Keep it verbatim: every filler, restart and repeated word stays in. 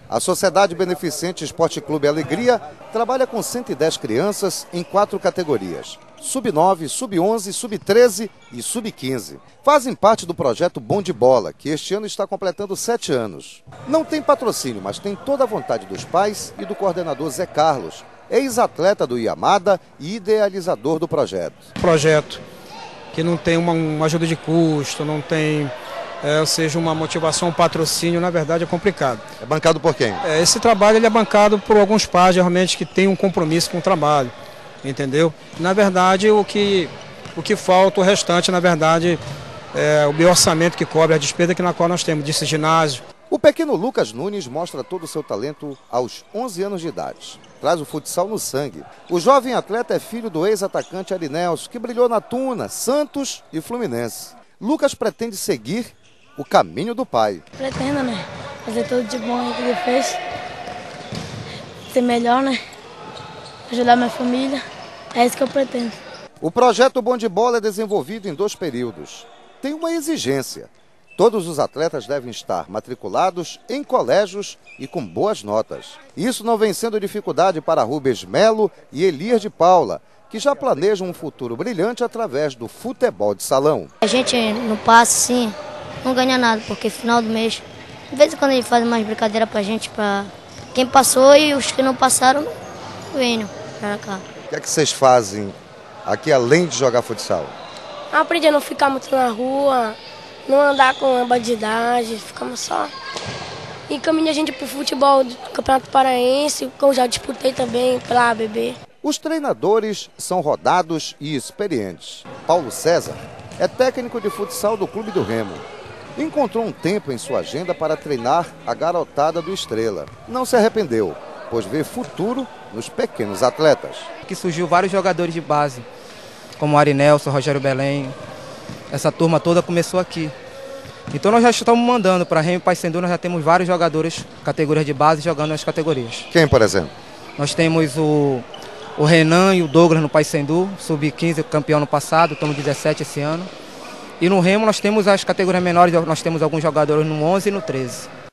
A Sociedade Beneficente Esporte Clube Alegria trabalha com cento e dez crianças em quatro categorias: sub nove, sub onze, sub treze e sub quinze. Fazem parte do projeto Bom de Bola, que este ano está completando sete anos. Não tem patrocínio, mas tem toda a vontade dos pais e do coordenador Zé Carlos, ex-atleta do Iamada e idealizador do projeto. Projeto que não tem uma, uma ajuda de custo, não tem... É, ou seja, uma motivação, um patrocínio, na verdade é complicado. É bancado por quem? É, esse trabalho ele é bancado por alguns pais realmente que têm um compromisso com o trabalho, entendeu? Na verdade, o que, o que falta, o restante, na verdade, é o meu orçamento que cobre a despesa que na qual nós temos, desse ginásio. O pequeno Lucas Nunes mostra todo o seu talento aos onze anos de idade. Traz o futsal no sangue. O jovem atleta é filho do ex-atacante Ari Nelson, que brilhou na Tuna, Santos e Fluminense. Lucas pretende seguir o caminho do pai. Pretendo, né? Fazer tudo de bom aí que ele fez. Ser melhor, né? Ajudar minha família. É isso que eu pretendo. O projeto Bom de Bola é desenvolvido em dois períodos. Tem uma exigência. Todos os atletas devem estar matriculados em colégios e com boas notas. Isso não vem sendo dificuldade para Rubens Melo e Elias de Paula, que já planejam um futuro brilhante através do futebol de salão. A gente no passe, sim, não ganha nada, porque final do mês, de vez em quando ele faz mais brincadeira pra gente, pra quem passou e os que não passaram, não venham pra cá. O que é que vocês fazem aqui além de jogar futsal? Aprendi a não ficar muito na rua, não andar com bandidagem, ficamos só. E caminha a gente pro futebol do Campeonato Paraense, que eu já disputei também pela A B B. Os treinadores são rodados e experientes. Paulo César é técnico de futsal do Clube do Remo. Encontrou um tempo em sua agenda para treinar a garotada do Estrela. Não se arrependeu, pois vê futuro nos pequenos atletas. Que surgiu vários jogadores de base, como Ari Nelson, Rogério Belém. Essa turma toda começou aqui. Então nós já estamos mandando para Remo e Paysandu, nós já temos vários jogadores, categorias de base, jogando nas categorias. Quem, por exemplo? Nós temos o, o Renan e o Douglas no Paysandu, sub quinze, campeão no passado, estamos dezessete esse ano. E no Remo nós temos as categorias menores, nós temos alguns jogadores no onze e no treze.